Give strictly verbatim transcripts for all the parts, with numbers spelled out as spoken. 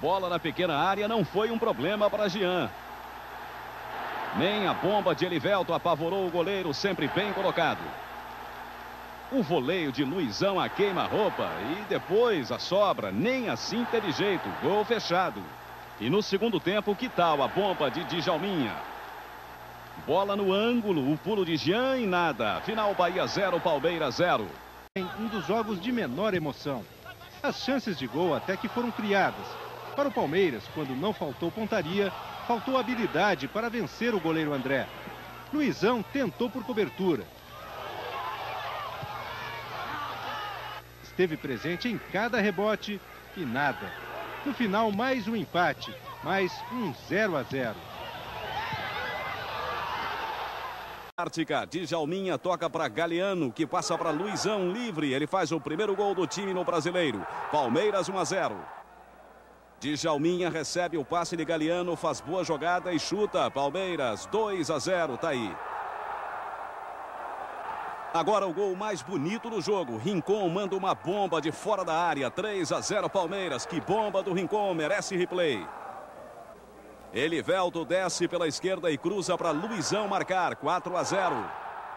Bola na pequena área não foi um problema para Jean. Nem a bomba de Elivelto apavorou o goleiro, sempre bem colocado. O voleio de Luizão a queima-roupa e depois a sobra, nem assim teve jeito, gol fechado. E no segundo tempo, que tal a bomba de Djalminha? Bola no ângulo, o pulo de Jean e nada. Final Bahia zero, Palmeiras zero. Em um dos jogos de menor emoção. As chances de gol até que foram criadas. Para o Palmeiras, quando não faltou pontaria, faltou habilidade para vencer o goleiro André. Luizão tentou por cobertura. Esteve presente em cada rebote e nada. No final, mais um empate, mais um zero a zero. Ártica, Djalminha toca para Galeano, que passa para Luizão livre. Ele faz o primeiro gol do time no Brasileiro. Palmeiras um a zero. Djalminha recebe o passe de Galeano, faz boa jogada e chuta. Palmeiras dois a zero, tá aí. Agora o gol mais bonito do jogo. Rincon manda uma bomba de fora da área. três a zero Palmeiras. Que bomba do Rincon, merece replay. Elivelto desce pela esquerda e cruza para Luizão marcar. quatro a zero.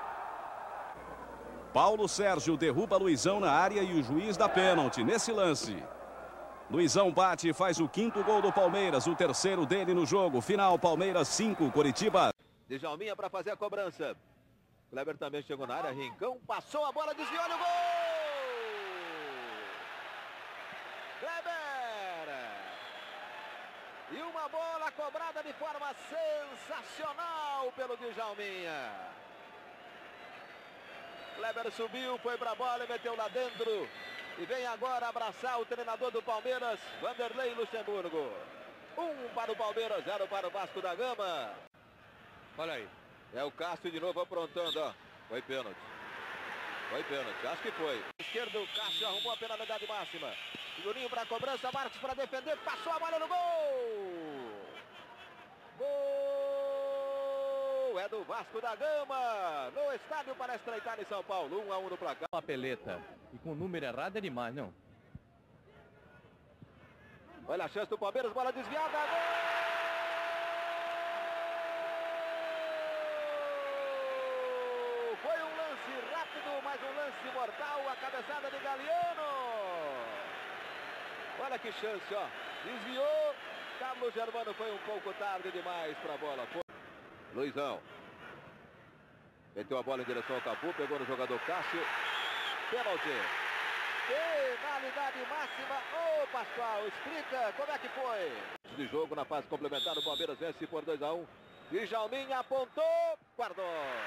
Paulo Sérgio derruba Luizão na área e o juiz dá pênalti nesse lance. Luizão bate e faz o quinto gol do Palmeiras, o terceiro dele no jogo. Final, Palmeiras cinco, Coritiba. Djalminha para fazer a cobrança. Kleber também chegou na área, Rincão passou a bola, desviou no gol! Kleber! E uma bola cobrada de forma sensacional pelo Djalminha. Kleber subiu, foi para a bola e meteu lá dentro. E vem agora abraçar o treinador do Palmeiras, Vanderlei Luxemburgo. Um para o Palmeiras, zero para o Vasco da Gama. Olha aí. É o Cássio de novo aprontando, ó. Foi pênalti. Foi pênalti, acho que foi. Esquerdo, o Cássio arrumou a penalidade máxima. Juninho para a cobrança, Marcos para defender, passou a bola no gol! Gol! É do Vasco da Gama, no estádio Palestra Itália em São Paulo, um a um no placar. Uma peleta, e com o número errado é demais, não? Olha a chance do Palmeiras, bola desviada, gol! Foi um lance rápido, mas um lance mortal, a cabeçada de Galeano. Olha que chance, ó. Desviou. Carlos Germano foi um pouco tarde demais para a bola. Foi. Luizão. Meteu a bola em direção ao Capu, pegou no jogador Cássio. Pênalti. Penalidade máxima. Ô, oh, Pascoal, explica como é que foi. De jogo na fase complementar, o Palmeiras vence por dois a um. Djalminha apontou, guardou.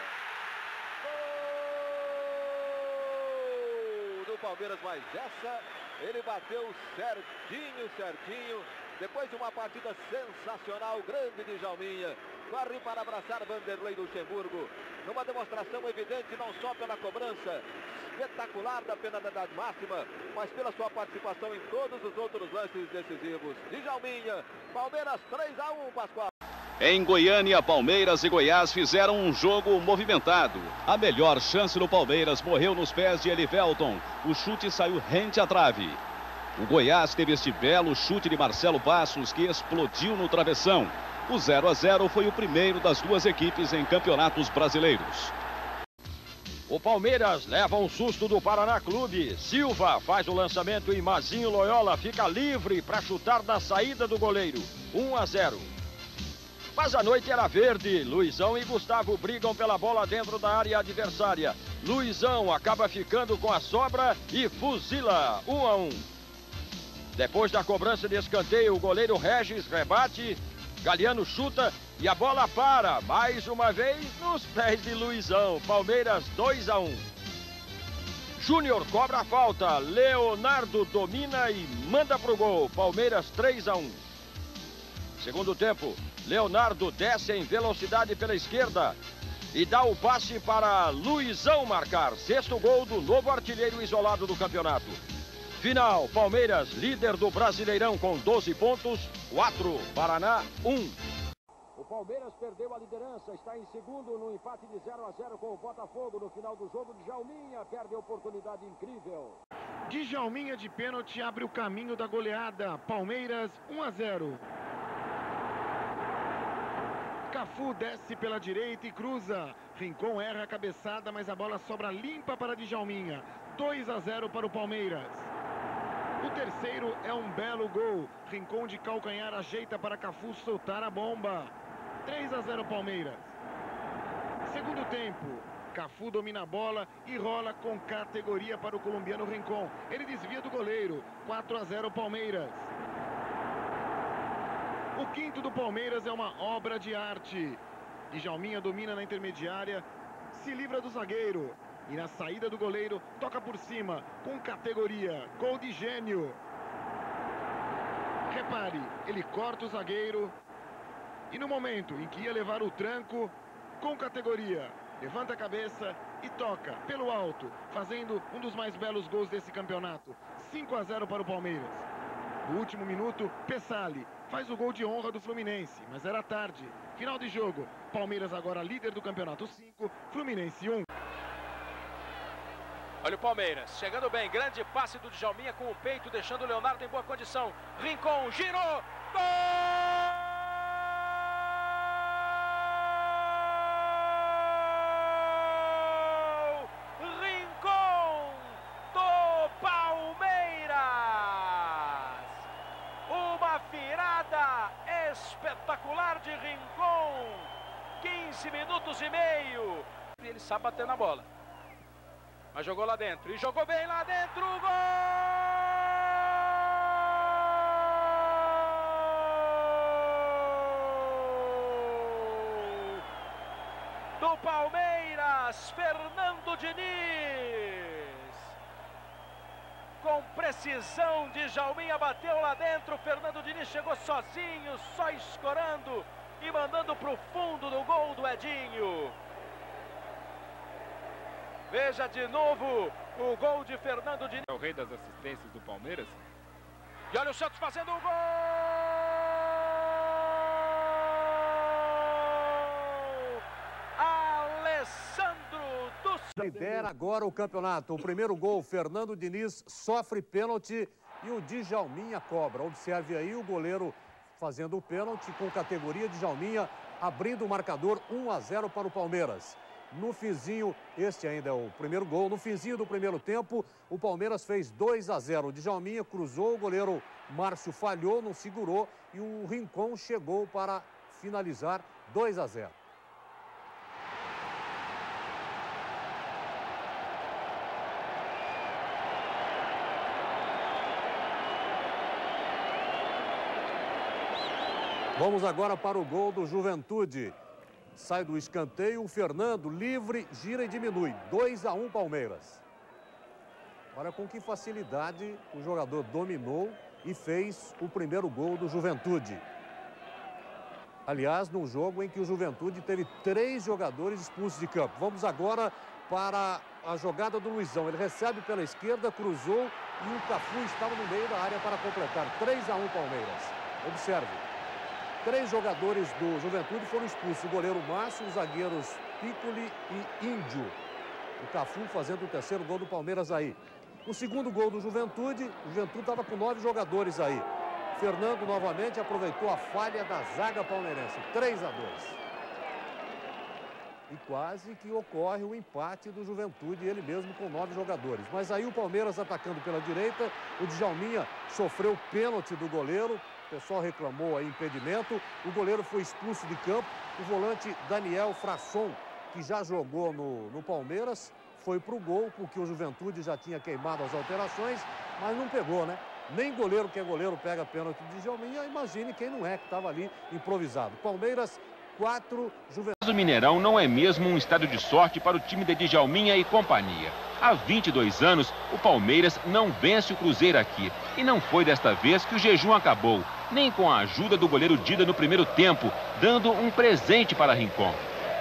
Gol do Palmeiras, mas essa ele bateu certinho, certinho. Depois de uma partida sensacional, grande de Djalminha. Corre para abraçar Vanderlei Luxemburgo. Numa demonstração evidente, não só pela cobrança espetacular da penalidade máxima, mas pela sua participação em todos os outros lances decisivos. Djalminha, Palmeiras três a um, Pascoal. Em Goiânia, Palmeiras e Goiás fizeram um jogo movimentado. A melhor chance do Palmeiras morreu nos pés de Elivelton. O chute saiu rente à trave. O Goiás teve este belo chute de Marcelo Passos que explodiu no travessão. O zero a zero foi o primeiro das duas equipes em campeonatos brasileiros. O Palmeiras leva um susto do Paraná Clube. Silva faz o lançamento e Mazinho Loyola fica livre para chutar na saída do goleiro. um a zero. Mas a noite era verde. Luizão e Gustavo brigam pela bola dentro da área adversária. Luizão acaba ficando com a sobra e fuzila. um a um. Depois da cobrança de escanteio, o goleiro Regis rebate. Galeano chuta e a bola para, mais uma vez, nos pés de Luizão. Palmeiras dois a um. Júnior cobra a falta. Leonardo domina e manda pro gol. Palmeiras três a um. Segundo tempo, Leonardo desce em velocidade pela esquerda e dá o passe para Luizão marcar. Sexto gol do novo artilheiro isolado do campeonato. Final, Palmeiras, líder do Brasileirão com doze pontos, quatro, Paraná, um. Palmeiras perdeu a liderança, está em segundo no empate de zero a zero com o Botafogo. No final do jogo, Djalminha perde a oportunidade incrível. Djalminha de pênalti abre o caminho da goleada. Palmeiras um a zero. Cafu desce pela direita e cruza. Rincon erra a cabeçada, mas a bola sobra limpa para Djalminha. dois a zero para o Palmeiras. O terceiro é um belo gol. Rincon de calcanhar ajeita para Cafu soltar a bomba. três a zero Palmeiras. Segundo tempo. Cafu domina a bola e rola com categoria para o colombiano Rincon. Ele desvia do goleiro. quatro a zero Palmeiras. O quinto do Palmeiras é uma obra de arte. Djalminha domina na intermediária, se livra do zagueiro. E na saída do goleiro, toca por cima, com categoria. Gol de gênio. Repare, ele corta o zagueiro. E no momento em que ia levar o tranco, com categoria, levanta a cabeça e toca pelo alto, fazendo um dos mais belos gols desse campeonato. cinco a zero para o Palmeiras. No último minuto, Pessali faz o gol de honra do Fluminense, mas era tarde. Final de jogo, Palmeiras agora líder do campeonato cinco, Fluminense um. Olha o Palmeiras, chegando bem, grande passe do Djalminha com o peito, deixando o Leonardo em boa condição. Rincon, girou, gol! Rincon do Palmeiras! Uma virada espetacular de Rincon, quinze minutos e meio. Ele sabe bater na bola. Mas jogou lá dentro, e jogou bem lá dentro, gol! Do Palmeiras, Fernando Diniz. Com precisão, Djalminha bateu lá dentro, Fernando Diniz chegou sozinho, só escorando e mandando para o fundo do gol do Edinho. Veja de novo o gol de Fernando Diniz. É o rei das assistências do Palmeiras. E olha o Santos fazendo o gol! Alessandro dos... Lidera agora o campeonato. O primeiro gol, Fernando Diniz sofre pênalti e o Djalminha cobra. Observe aí o goleiro fazendo o pênalti com categoria. Djalminha abrindo o marcador um a zero para o Palmeiras. No finzinho, este ainda é o primeiro gol, no finzinho do primeiro tempo, o Palmeiras fez dois a zero. O Djalminha cruzou, o goleiro Márcio falhou, não segurou e o Rincon chegou para finalizar dois a zero. Vamos agora para o gol do Juventude. Sai do escanteio, o Fernando, livre, gira e diminui. dois a um Palmeiras. Olha com que facilidade o jogador dominou e fez o primeiro gol do Juventude. Aliás, num jogo em que o Juventude teve três jogadores expulsos de campo. Vamos agora para a jogada do Luizão. Ele recebe pela esquerda, cruzou e o Cafu estava no meio da área para completar. três a um Palmeiras. Observe. Três jogadores do Juventude foram expulsos. O goleiro Márcio, os zagueiros Piccoli e Índio. O Cafu fazendo o terceiro gol do Palmeiras aí. O segundo gol do Juventude, o Juventude estava com nove jogadores aí. Fernando novamente aproveitou a falha da zaga palmeirense. três a dois. E quase que ocorre o empate do Juventude, ele mesmo com nove jogadores. Mas aí o Palmeiras atacando pela direita, o Djalminha sofreu pênalti do goleiro. O pessoal reclamou aí impedimento, o goleiro foi expulso de campo, o volante Daniel Frasson, que já jogou no, no Palmeiras, foi para o gol, porque o Juventude já tinha queimado as alterações, mas não pegou, né? Nem goleiro que é goleiro pega pênalti de Djalminha, imagine quem não é, que estava ali improvisado. Palmeiras, quatro, Juventude. O Mineirão não é mesmo um estádio de sorte para o time de Djalminha e companhia. Há vinte e dois anos, o Palmeiras não vence o Cruzeiro aqui. E não foi desta vez que o jejum acabou, nem com a ajuda do goleiro Dida no primeiro tempo, dando um presente para Rincon.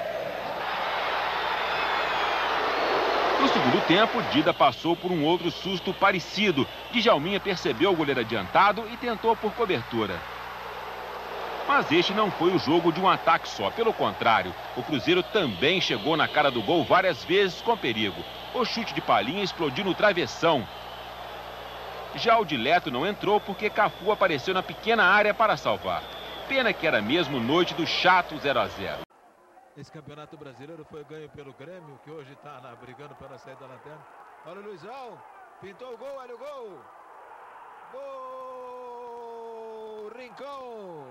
No segundo tempo, Dida passou por um outro susto parecido. Djalminha percebeu o goleiro adiantado e tentou por cobertura. Mas este não foi o jogo de um ataque só. Pelo contrário, o Cruzeiro também chegou na cara do gol várias vezes com perigo. O chute de Palhinha explodiu no travessão. Já o Dileto não entrou porque Cafu apareceu na pequena área para salvar. Pena que era mesmo noite do chato zero a zero. Esse campeonato brasileiro foi ganho pelo Grêmio, que hoje está brigando pela saída da lanterna. Olha o Luizão, pintou o gol, olha o gol. Gol! Rincon!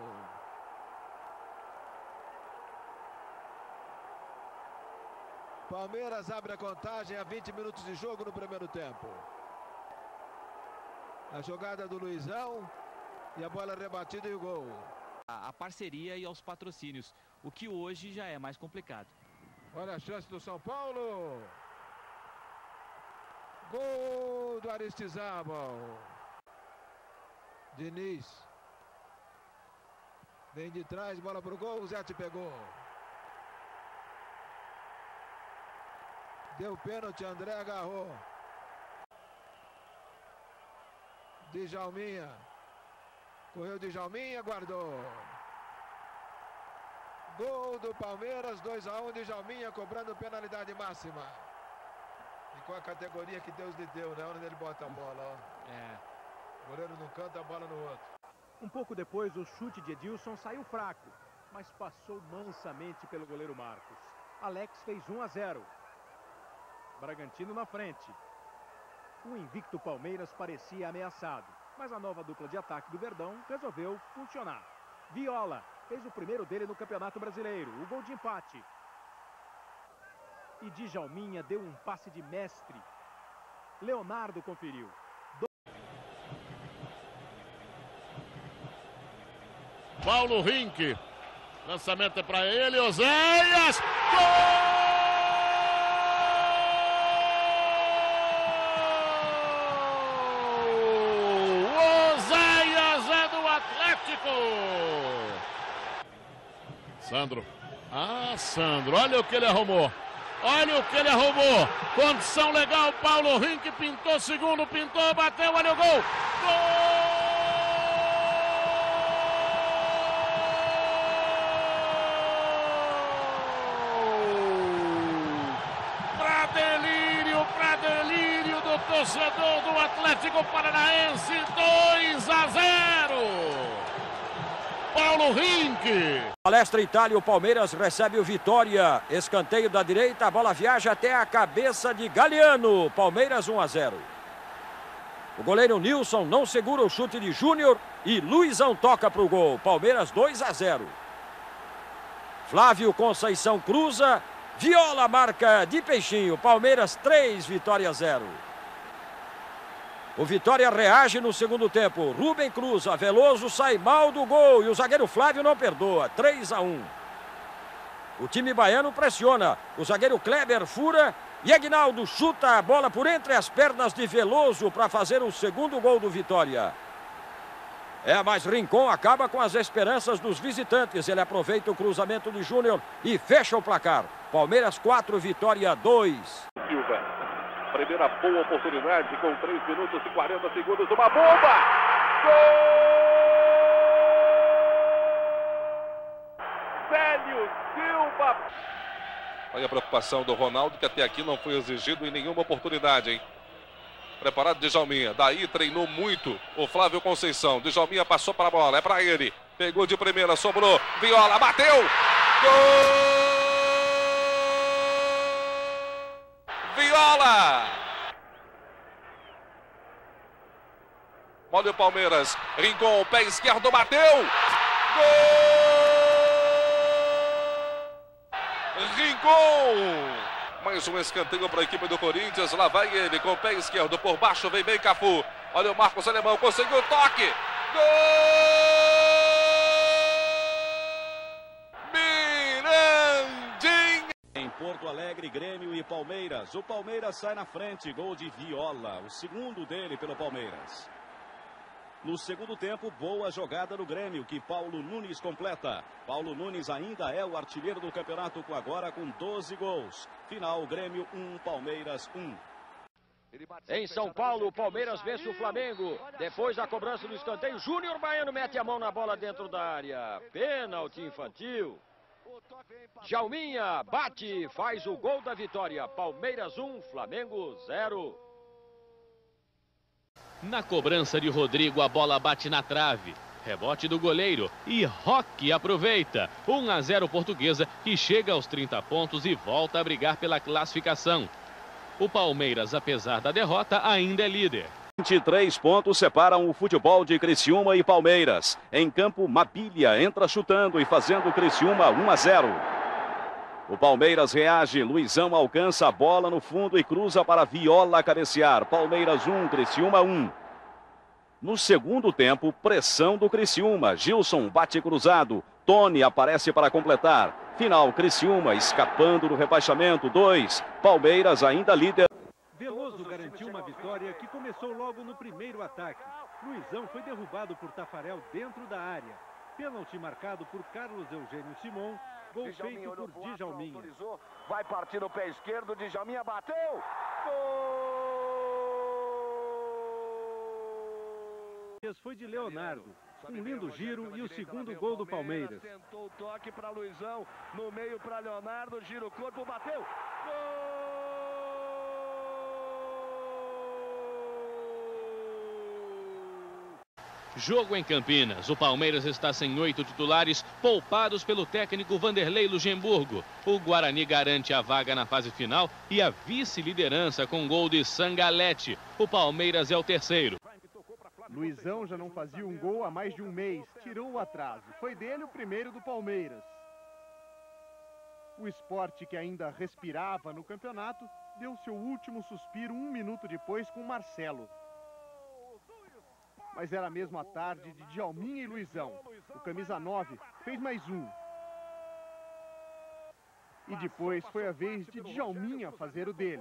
Palmeiras abre a contagem a vinte minutos de jogo no primeiro tempo. A jogada do Luizão e a bola rebatida e o gol. A parceria e aos patrocínios, o que hoje já é mais complicado. Olha a chance do São Paulo. Gol do Aristizábal. Diniz. Vem de trás, bola pro gol, o Zé te pegou. Deu pênalti, André agarrou. Djalminha. Correu Djalminha, guardou. Gol do Palmeiras, dois a um, Djalminha cobrando penalidade máxima. E com a categoria que Deus lhe deu, né? Onde ele bota a bola, ó. É. O goleiro num canto, a bola no outro. Um pouco depois, o chute de Edilson saiu fraco, mas passou mansamente pelo goleiro Marcos. Alex fez um a zero. Bragantino na frente. O invicto Palmeiras parecia ameaçado, mas a nova dupla de ataque do Verdão resolveu funcionar. Viola fez o primeiro dele no Campeonato Brasileiro, o gol de empate. E Djalminha deu um passe de mestre. Leonardo conferiu. Paulo Rink. Lançamento é para ele, Oséias. Gol! Sandro. Ah, Sandro, olha o que ele arrumou. Olha o que ele arrumou. Condição legal, Paulo Rink pintou segundo, pintou, bateu, olha o gol. Gol! Pra delírio, pra delírio do torcedor do Atlético Paranaense, dois a zero. Paulo Rink. Palestra Itália, o Palmeiras recebe o Vitória. Escanteio da direita, a bola viaja até a cabeça de Galeano. Palmeiras um a zero. O goleiro Nilson não segura o chute de Júnior e Luizão toca para o gol. Palmeiras dois a zero. Flávio Conceição cruza. Viola marca de peixinho. Palmeiras três, Vitória zero. O Vitória reage no segundo tempo. Rubem cruza, Veloso sai mal do gol e o zagueiro Flávio não perdoa. três a um. O time baiano pressiona. O zagueiro Kleber fura e Aguinaldo chuta a bola por entre as pernas de Veloso para fazer o segundo gol do Vitória. É, mas Rincon acaba com as esperanças dos visitantes. Ele aproveita o cruzamento de Júnior e fecha o placar. Palmeiras quatro, Vitória dois. Silva. Primeira boa oportunidade com três minutos e quarenta segundos. Uma bomba! Gol! Célio Silva! Olha a preocupação do Ronaldo, que até aqui não foi exigido em nenhuma oportunidade, hein? Preparado Djalminha. Daí treinou muito o Flávio Conceição. Djalminha passou para a bola. É para ele. Pegou de primeira, sobrou. Viola, bateu! Gol! Viola! Olha o Palmeiras. Rincon, pé esquerdo, bateu! Gol! Rincon! Mais um escanteio para a equipe do Corinthians. Lá vai ele com o pé esquerdo por baixo. Vem bem Cafu. Olha o Marcos Alemão. Conseguiu o toque. Gol! Mirandinha! Em Porto Alegre, Grêmio e Palmeiras. O Palmeiras sai na frente. Gol de Viola. O segundo dele pelo Palmeiras. No segundo tempo, boa jogada do Grêmio, que Paulo Nunes completa. Paulo Nunes ainda é o artilheiro do campeonato, agora com doze gols. Final, Grêmio um, Palmeiras um. Em São Paulo, o Palmeiras vence o Flamengo. Depois da cobrança do escanteio, Júnior Baiano mete a mão na bola dentro da área. Pênalti infantil. Djalminha bate, faz o gol da vitória. Palmeiras um, Flamengo zero. Na cobrança de Rodrigo, a bola bate na trave. Rebote do goleiro e Roque aproveita. um a zero Portuguesa, que chega aos trinta pontos e volta a brigar pela classificação. O Palmeiras, apesar da derrota, ainda é líder. vinte e três pontos separam o futebol de Criciúma e Palmeiras. Em campo, Mabília entra chutando e fazendo o Criciúma um a zero. O Palmeiras reage, Luizão alcança a bola no fundo e cruza para Viola cabecear. Palmeiras um, Criciúma um. No segundo tempo, pressão do Criciúma. Gilson bate cruzado. Tony aparece para completar. Final, Criciúma escapando do rebaixamento. dois. Palmeiras ainda líder. Veloso garantiu uma vitória que começou logo no primeiro ataque. Luizão foi derrubado por Tafarel dentro da área. Pênalti marcado por Carlos Eugênio Simon. Gol feito por Djalminha. Vai partir no pé esquerdo, Djalminha bateu. Gol! Foi de Leonardo. Um lindo giro e o segundo gol do Palmeiras. Tentou o toque para Luizão, no meio para Leonardo, gira o corpo, bateu. Gol! Jogo em Campinas. O Palmeiras está sem oito titulares, poupados pelo técnico Vanderlei Luxemburgo. O Guarani garante a vaga na fase final e a vice-liderança com gol de Sangalete. O Palmeiras é o terceiro. Luizão já não fazia um gol há mais de um mês, tirou o atraso. Foi dele o primeiro do Palmeiras. O Sport, que ainda respirava no campeonato, deu seu último suspiro um minuto depois com Marcelo. Mas era mesmo a tarde de Djalminha e Luizão. O camisa nove fez mais um. E depois foi a vez de Djalminha fazer o dele.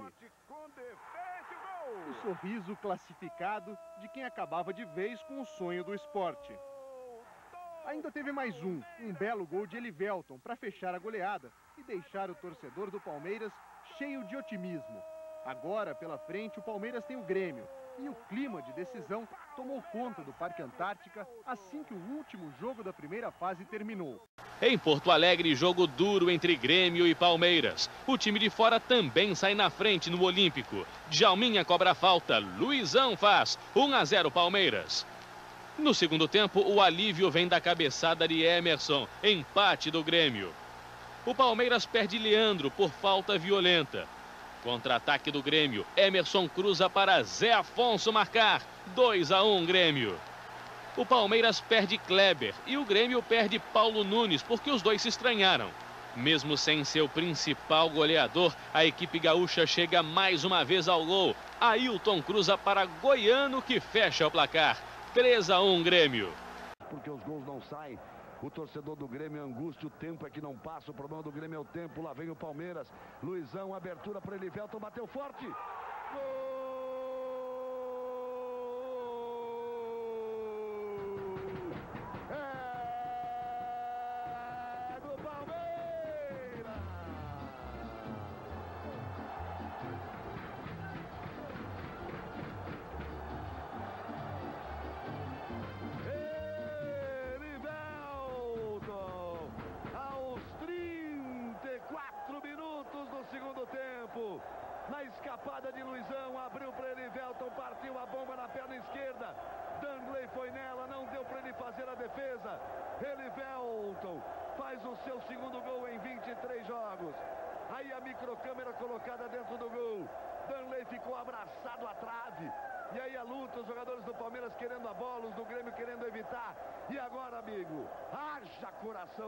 O sorriso classificado de quem acabava de vez com o sonho do esporte. Ainda teve mais um, um belo gol de Elivelton para fechar a goleada e deixar o torcedor do Palmeiras cheio de otimismo. Agora, pela frente, o Palmeiras tem o Grêmio. E o clima de decisão tomou conta do Parque Antártica assim que o último jogo da primeira fase terminou. Em Porto Alegre, jogo duro entre Grêmio e Palmeiras. O time de fora também sai na frente no Olímpico. Djalminha cobra a falta, Luizão faz. um a zero Palmeiras. No segundo tempo, o alívio vem da cabeçada de Emerson. Empate do Grêmio. O Palmeiras perde Leandro por falta violenta. Contra-ataque do Grêmio, Emerson cruza para Zé Afonso marcar. dois a um Grêmio. O Palmeiras perde Kleber e o Grêmio perde Paulo Nunes, porque os dois se estranharam. Mesmo sem seu principal goleador, a equipe gaúcha chega mais uma vez ao gol. Ailton cruza para Goiano, que fecha o placar. três a um Grêmio. Porque os gols não saem. O torcedor do Grêmio angústia, o tempo é que não passa. O problema do Grêmio é o tempo. Lá vem o Palmeiras. Luizão, abertura para Elivelton, bateu forte. Gol! É do Palmeiras! Na escapada de Luizão, abriu para Elivelton, partiu a bomba na perna esquerda. Dangley foi nela, não deu para ele fazer a defesa. Elivelton faz o seu segundo gol em vinte e três jogos. Aí a microcâmera colocada dentro do gol. Dangley ficou abraçado à trave. E aí a luta, os jogadores do Palmeiras querendo a bola, os do Grêmio querendo evitar. E agora, amigo, haja coração.